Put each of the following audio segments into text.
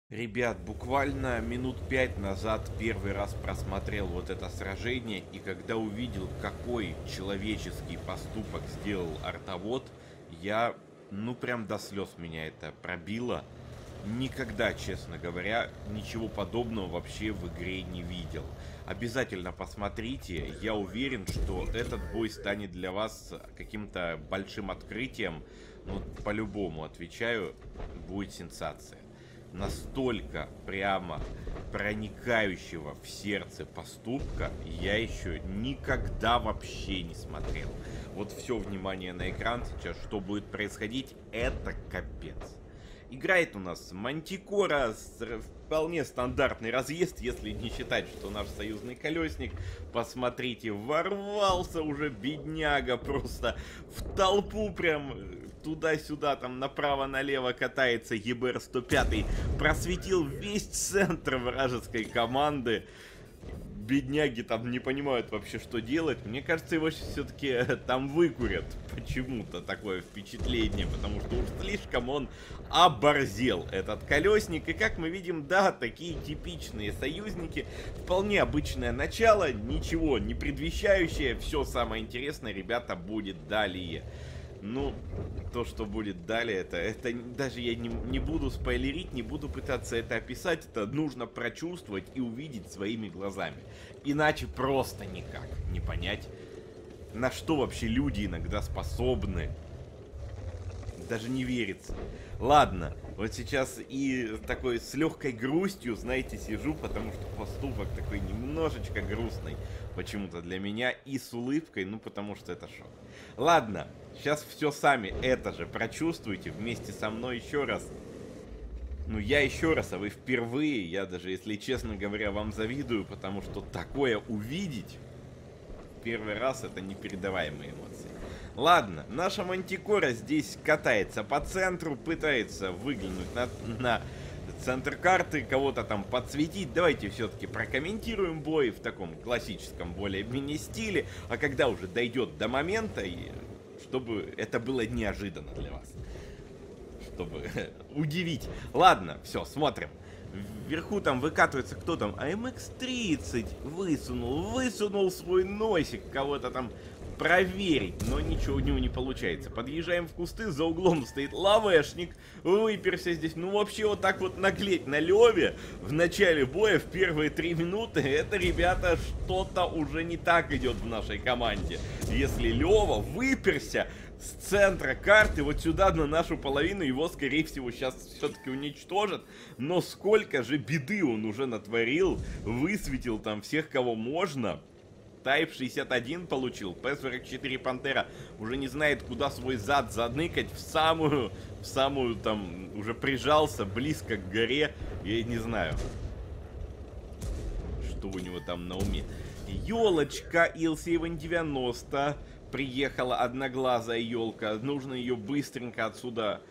Ребят, буквально минут 5 назад первый раз просмотрел вот это сражение, и когда увидел, какой человеческий поступок сделал артовод, я, прям до слез меня это пробило. Никогда, честно говоря, ничего подобного вообще в игре не видел. Обязательно посмотрите, я уверен, что этот бой станет для вас каким-то большим открытием. Ну, по-любому, отвечаю, будет сенсация. Настолько прямо проникающего в сердце поступка я еще никогда вообще не смотрел. Вот все внимание на экран сейчас, что будет происходить, это капец. Играет у нас Мантикора, вполне стандартный разъезд, если не считать, что наш союзный колесник, посмотрите, ворвался уже бедняга просто в толпу прям туда-сюда, там направо-налево катается ЕБР-105, просветил весь центр вражеской команды. Бедняги там не понимают вообще, что делать. Мне кажется, его все-таки там выкурят. Почему-то такое впечатление, потому что уж слишком он оборзел, этот колесник. И как мы видим, да, такие типичные союзники. Вполне обычное начало, ничего не предвещающее. Все самое интересное, ребята, будет далее. Ну, то, что будет далее, это даже я не буду спойлерить, не буду пытаться это описать, это нужно прочувствовать и увидеть своими глазами. Иначе просто никак не понять, на что вообще люди иногда способны. Даже не верится. Ладно, вот сейчас и такой с легкой грустью, знаете, сижу, потому что поступок такой немножечко грустный почему-то для меня, и с улыбкой, ну потому что это шок. Ладно, сейчас все сами это же прочувствуйте вместе со мной еще раз. Ну я еще раз, а вы впервые, я даже, если честно говоря, вам завидую, потому что такое увидеть первый раз — это непередаваемые эмоции. Ладно, наша Мантикора здесь катается по центру, пытается выглянуть на центр карты, кого-то там подсветить. Давайте все-таки прокомментируем бой в таком классическом более-менее стиле. А когда уже дойдет до момента, чтобы это было неожиданно для вас. Чтобы удивить. Ладно, все, смотрим. Вверху там выкатывается кто там? АМХ-30 высунул свой носик, кого-то там проверить, но ничего у него не получается. Подъезжаем в кусты, за углом стоит лавешник, выперся здесь. Ну вообще вот так вот наглеть на Леве в начале боя, в первые 3 минуты, это, ребята, что-то уже не так идет в нашей команде. Если Лева выперся с центра карты вот сюда на нашу половину, его, скорее всего, сейчас все-таки уничтожат. Но сколько же беды он уже натворил, высветил там всех, кого можно. Type 61 получил, P44 Пантера уже не знает, куда свой зад заныкать, в самую там, уже прижался близко к горе, я не знаю, что у него там на уме. Елочка LC-90, приехала одноглазая елка, нужно ее быстренько отсюда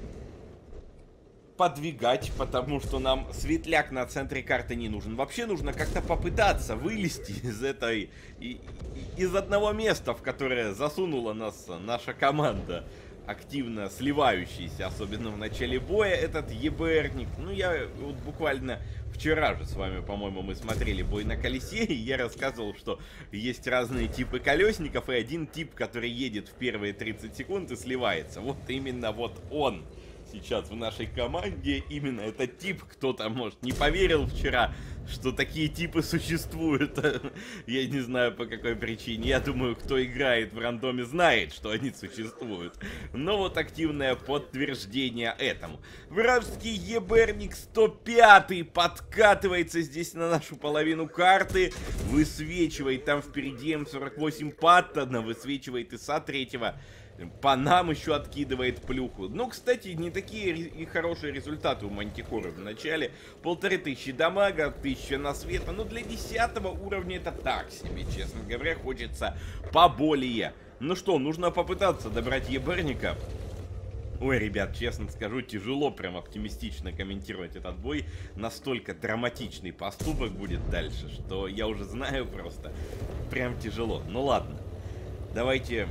подвигать, потому что нам светляк на центре карты не нужен. Вообще нужно как-то попытаться вылезти из этой... из одного места, в которое засунула нас наша команда, активно сливающийся, особенно в начале боя, этот ЕБРник. Ну, я вот буквально вчера же с вами, по-моему, мы смотрели бой на колесе, и я рассказывал, что есть разные типы колесников, и один тип, который едет в первые 30 секунд и сливается. Вот именно вот он сейчас в нашей команде, именно этот тип. Кто-то, может, не поверил вчера, что такие типы существуют. Я не знаю, по какой причине. Я думаю, кто играет в рандоме, знает, что они существуют. Но вот активное подтверждение этому. Вражеский ЕБРник 105 подкатывается здесь на нашу половину карты. Высвечивает там впереди М48 Паттона. Высвечивает ИСа 3-го. По нам еще откидывает плюху. Ну, кстати, не такие и хорошие результаты у Мантикоры в начале. 1500 дамага, 1000 на света. Но для 10 уровня это так себе, честно говоря. Хочется поболее. Ну что, нужно попытаться добрать еберника. Ой, ребят, честно скажу, тяжело прям оптимистично комментировать этот бой. Настолько драматичный поступок будет дальше, что я уже знаю просто. Прям тяжело. Ну ладно. Давайте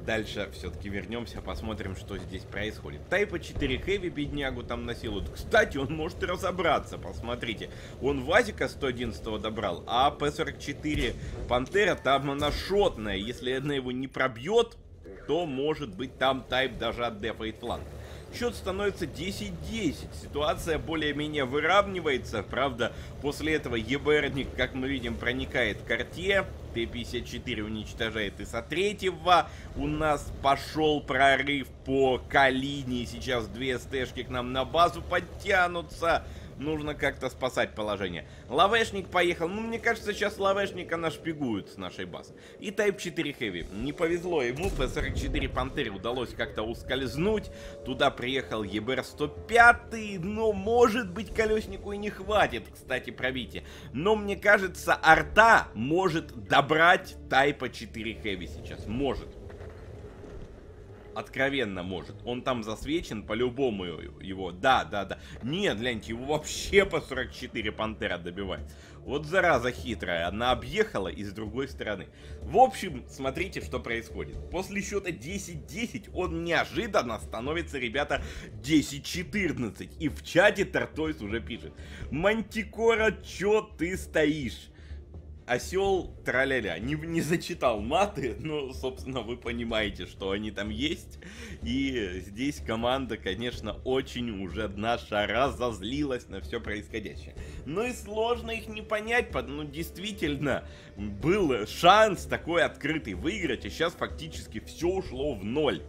дальше все-таки вернемся, посмотрим, что здесь происходит. Тайпа 4 Хэви беднягу там насилуют. Кстати, он может и разобраться, посмотрите. Он Вазика 111 добрал, а П-44 Пантера там она шотная. Если она его не пробьет, то может быть там Тайп даже отдефает фланг. Счет становится 10-10. Ситуация более-менее выравнивается. Правда, после этого ЕБРник, как мы видим, проникает к арте. Т-54 уничтожает ИСа-3. У нас пошел прорыв по Калине. Сейчас две СТшки к нам на базу подтянутся. Нужно как-то спасать положение. Лавешник поехал. Ну, мне кажется, сейчас лавешника нашпигуют с нашей базы. И Type 4 Heavy. Не повезло ему. П-44 Пантере удалось как-то ускользнуть. Туда приехал ЕБР-105. Но, может быть, колеснику и не хватит, кстати, пробития. Но, мне кажется, арта может добрать Type 4 Heavy сейчас. Может. Откровенно может. Он там засвечен по-любому его. Да. Нет, гляньте, его вообще по 44 Пантера добивает. Вот зараза хитрая. Она объехала и с другой стороны. В общем, смотрите, что происходит. После счета 10-10 он неожиданно становится, ребята, 10-14. И в чате Тартойс уже пишет: Мантикора, чё ты стоишь? Осел траля-ля. Не зачитал маты, но, собственно, вы понимаете, что они там есть. И здесь команда, конечно, очень уже наша разозлилась на все происходящее. Но и сложно их не понять, ну, действительно, был шанс такой открытый выиграть, а сейчас фактически все ушло в ноль.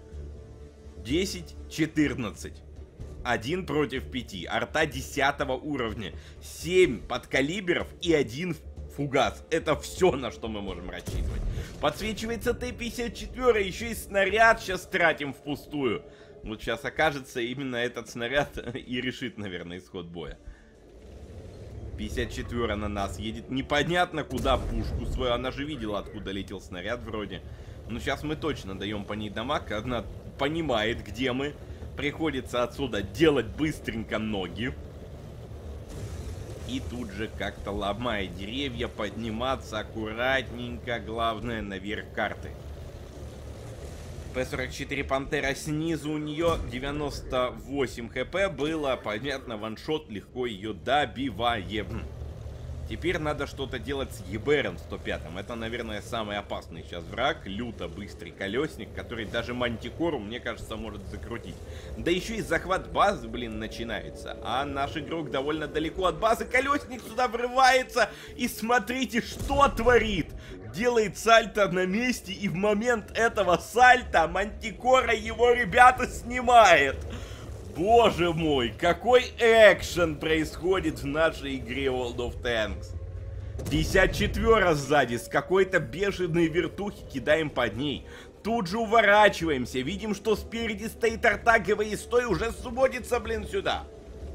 10-14. 1 против 5. Арта 10 уровня. 7 подкалиберов и 1 фугас. Это все, на что мы можем рассчитывать. Подсвечивается Т-54, еще и снаряд сейчас тратим впустую. Вот сейчас окажется, именно этот снаряд и решит, наверное, исход боя. 54 на нас едет. Непонятно куда пушку свою. Она же видела, откуда летел снаряд вроде. Но сейчас мы точно даем по ней дамаг. Она понимает, где мы. Приходится отсюда делать быстренько ноги. И тут же как-то, ломая деревья, подниматься аккуратненько, главное, наверх карты. П-44 Пантера снизу, у нее 98 хп было, понятно, ваншот, легко ее добиваем. Теперь надо что-то делать с ЕБРом 105. Это, наверное, самый опасный сейчас враг. Люто быстрый колесник, который даже Мантикору, мне кажется, может закрутить. Да еще и захват базы, блин, начинается. А наш игрок довольно далеко от базы. Колесник сюда врывается. И смотрите, что творит. Делает сальто на месте. И в момент этого сальто Мантикора его, ребята, снимает. Боже мой, какой экшен происходит в нашей игре World of Tanks. 54 сзади с какой-то бешеной вертухи, кидаем под ней. Тут же уворачиваемся, видим, что спереди стоит арта, ГВИ-100 уже сводится, блин, сюда.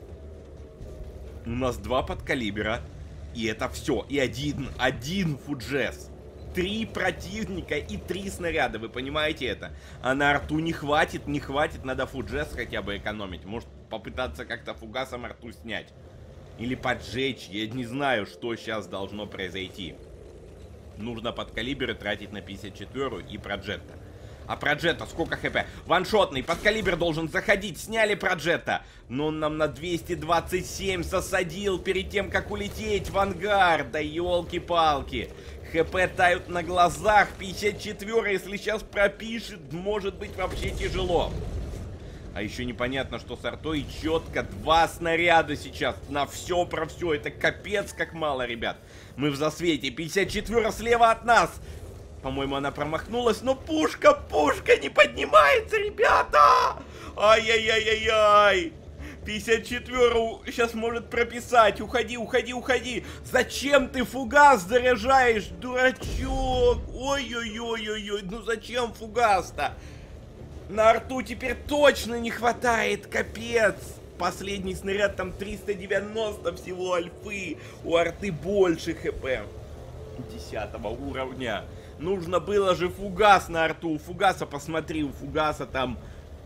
У нас 2 подкалибера, и это все, и один фуджес. 3 противника и 3 снаряда, вы понимаете это? А на арту не хватит, надо фуджес хотя бы экономить. Может попытаться как-то фугасом арту снять. Или поджечь, я не знаю, что сейчас должно произойти. Нужно подкалиберы тратить на 54 и проджетта. А проджетта сколько хп? Ваншотный, подкалибер должен заходить, сняли проджетта. Но он нам на 227 засадил перед тем, как улететь в ангар. Да елки-палки. ХП тают на глазах. 54, если сейчас пропишет, может быть вообще тяжело. А еще непонятно, что с артой. Четко 2 снаряда сейчас на все про все. Это капец как мало, ребят. Мы в засвете. 54 слева от нас. По-моему, она промахнулась, но пушка не поднимается, ребята! Ай-яй-яй-яй-яй! 54 сейчас может прописать. Уходи. Зачем ты фугас заряжаешь, дурачок? Ой-ой-ой-ой-ой, ну зачем фугас-то? На арту теперь точно не хватает, капец. Последний снаряд там 390 всего альфы. У арты больше хп. 10 уровня. Нужно было же фугас на арту. У фугаса, посмотри, у фугаса там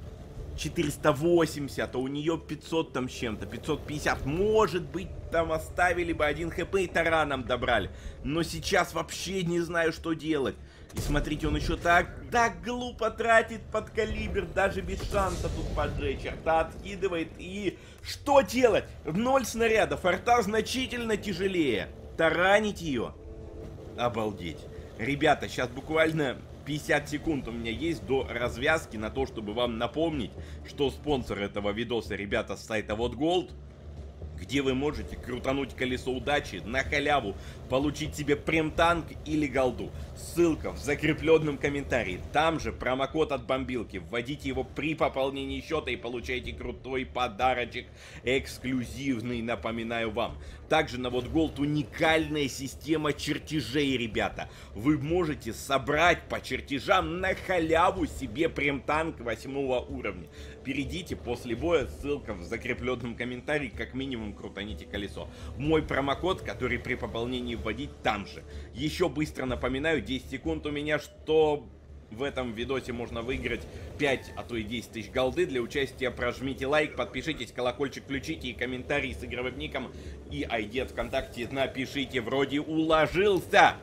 480, а у нее 500 там с чем-то, 550. Может быть, там оставили бы 1 хп и тараном добрали. Но сейчас вообще не знаю, что делать. И смотрите, он еще так глупо тратит под калибр, даже без шанса тут поджечь. Арта откидывает, и что делать? 0 снарядов, арта значительно тяжелее. Таранить ее? Обалдеть. Ребята, сейчас буквально 50 секунд у меня есть до развязки на то, чтобы вам напомнить, что спонсор этого видоса, ребята, с сайта Вот Голд, где вы можете крутануть колесо удачи на халяву, получить себе прем-танк или голду. Ссылка в закрепленном комментарии. Там же промокод от бомбилки. Вводите его при пополнении счета и получаете крутой подарочек, эксклюзивный, напоминаю вам. Также на Вот Голд уникальная система чертежей, ребята. Вы можете собрать по чертежам на халяву себе прем-танк 8 уровня. Перейдите после боя, ссылка в закрепленном комментарии, как минимум крутаните колесо. Мой промокод, который при пополнении вводить там же. Еще быстро напоминаю, 10 секунд у меня, что в этом видосе можно выиграть 5, а то и 10 тысяч голды. Для участия прожмите лайк, подпишитесь, колокольчик включите и комментарий с игровым ником и ID от ВКонтакте напишите, вроде уложился.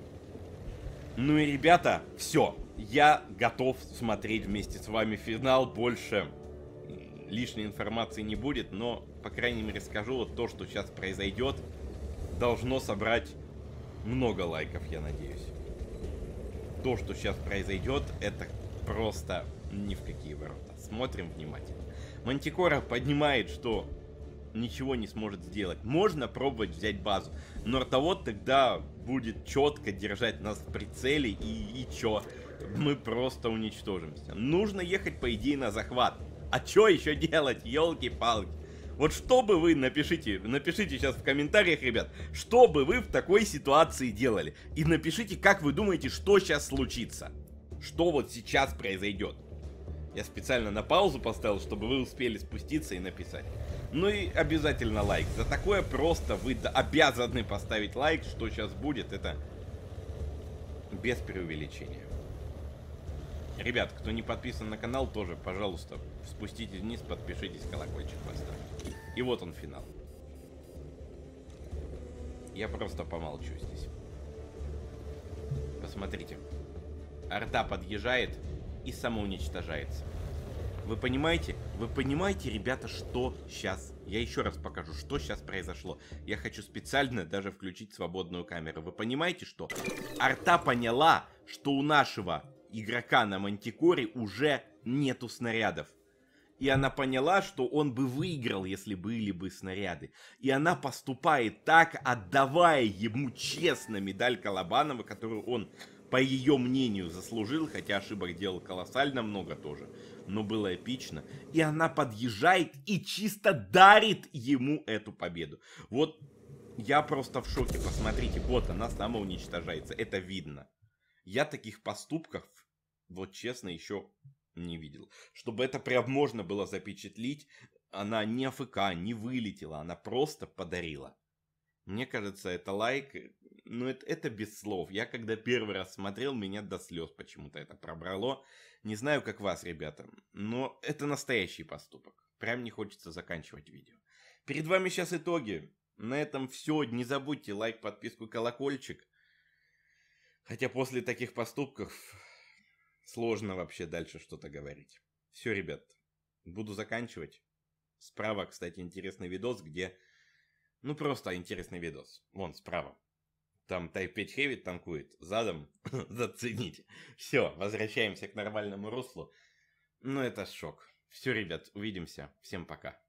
Ну и ребята, все. Я готов смотреть вместе с вами финал. Больше лишней информации не будет, но, по крайней мере, скажу, вот то, что сейчас произойдет, должно собрать много лайков, я надеюсь. То, что сейчас произойдет, это просто ни в какие ворота. Смотрим внимательно. Мантикора поднимает, что ничего не сможет сделать. Можно пробовать взять базу, но ртовод тогда будет четко держать нас в прицеле, и чё? Мы просто уничтожимся. Нужно ехать, по идее, на захват. А чё еще делать, елки-палки? Вот что бы вы, напишите сейчас в комментариях, ребят, что бы вы в такой ситуации делали. И напишите, как вы думаете, что сейчас случится. Что вот сейчас произойдет. Я специально на паузу поставил, чтобы вы успели спуститься и написать. Ну и обязательно лайк. За такое просто вы обязаны поставить лайк. Что сейчас будет, это без преувеличения. Ребят, кто не подписан на канал, тоже, пожалуйста, спуститесь вниз, подпишитесь, колокольчик поставьте. И вот он, финал. Я просто помолчу здесь. Посмотрите. Арта подъезжает и самоуничтожается. Вы понимаете? Вы понимаете, ребята, что сейчас? Я еще раз покажу, что сейчас произошло. Я хочу специально даже включить свободную камеру. Вы понимаете, что? Арта поняла, что у нашего игрока на Мантикоре уже нету снарядов. И она поняла, что он бы выиграл, если были бы снаряды. И она поступает так, отдавая ему честно медаль Колобанова, которую он, по ее мнению, заслужил. Хотя ошибок делал колоссально много тоже. Но было эпично. И она подъезжает и чисто дарит ему эту победу. Вот я просто в шоке. Посмотрите, вот она самоуничтожается. Это видно. Я таких поступков, вот честно, еще не видел. Чтобы это прям можно было запечатлить, она не АФК, не вылетела, она просто подарила. Мне кажется, это лайк, ну это без слов. Я когда первый раз смотрел, меня до слез почему-то это пробрало. Не знаю, как вас, ребята, но это настоящий поступок. Прям не хочется заканчивать видео. Перед вами сейчас итоги. На этом все. Не забудьте лайк, подписку, колокольчик. Хотя после таких поступков сложно вообще дальше что-то говорить. Все, ребят, буду заканчивать. Справа, кстати, интересный видос, где... Ну, просто интересный видос. Вон, справа. Там Type 5 Heavy танкует. Задом зацените. Все, возвращаемся к нормальному руслу. Ну, это шок. Все, ребят, увидимся. Всем пока.